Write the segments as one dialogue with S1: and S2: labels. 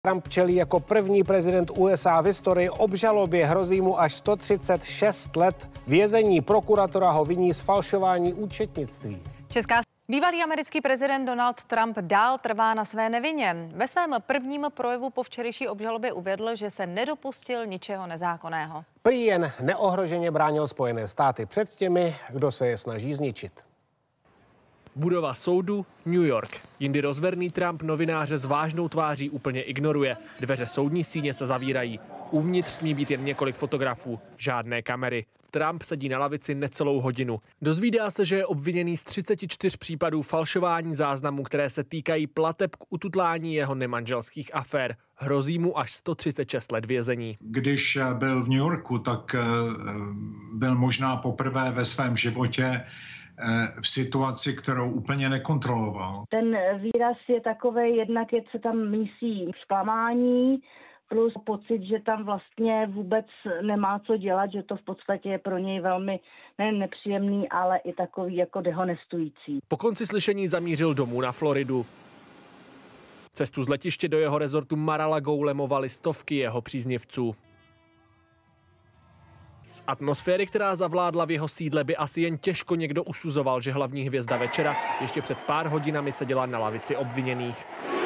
S1: Trump čelí jako první prezident USA v historii obžalobě, hrozí mu až 136 let vězení. Prokuratura ho viní z falšování účetnictví.
S2: Bývalý americký prezident Donald Trump dál trvá na své nevině. Ve svém prvním projevu po včerejší obžalobě uvedl, že se nedopustil ničeho nezákonného.
S1: Prý jen neohroženě bránil Spojené státy před těmi, kdo se je snaží zničit.
S3: Budova soudu, New York. Jindy rozverný Trump novináře s vážnou tváří úplně ignoruje. Dveře soudní síně se zavírají. Uvnitř smí být jen několik fotografů, žádné kamery. Trump sedí na lavici necelou hodinu. Dozvídá se, že je obviněný z 34 případů falšování záznamů, které se týkají plateb k ututlání jeho nemanželských afér. Hrozí mu až 136 let vězení.
S4: Když byl v New Yorku, tak byl možná poprvé ve svém životě v situaci, kterou úplně nekontroloval.
S5: Ten výraz je takovej, jednak se tam mísí zklamání, plus pocit, že tam vlastně vůbec nemá co dělat, že to v podstatě je pro něj velmi nejen nepříjemný, ale i takový jako dehonestující.
S3: Po konci slyšení zamířil domů na Floridu. Cestu z letiště do jeho rezortu Mar-a-Lago lemovali stovky jeho příznivců. Z atmosféry, která zavládla v jeho sídle, by asi jen těžko někdo usuzoval, že hlavní hvězda večera ještě před pár hodinami seděla na lavici obviněných.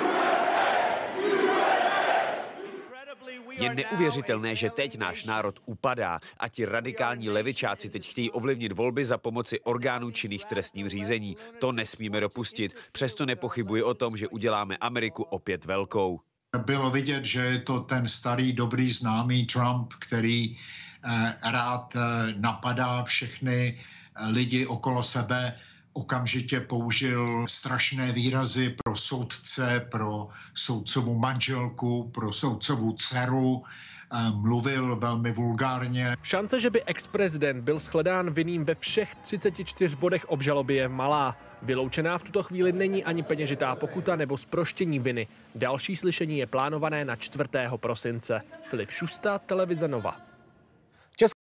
S6: Je neuvěřitelné, že teď náš národ upadá a ti radikální levičáci teď chtějí ovlivnit volby za pomoci orgánů činných v trestním řízení. To nesmíme dopustit. Přesto nepochybuji o tom, že uděláme Ameriku opět velkou.
S4: Bylo vidět, že je to ten starý, dobrý, známý Trump, který rád napadá všechny lidi okolo sebe. Okamžitě použil strašné výrazy pro soudce, pro soudcovu manželku, pro soudcovu dceru. Mluvil velmi vulgárně.
S3: Šance, že by ex-prezident byl shledán vinným ve všech 34 bodech obžaloby, je malá. Vyloučená v tuto chvíli není ani peněžitá pokuta nebo zproštění viny. Další slyšení je plánované na 4. prosince. Filip Šusta, televize Nova.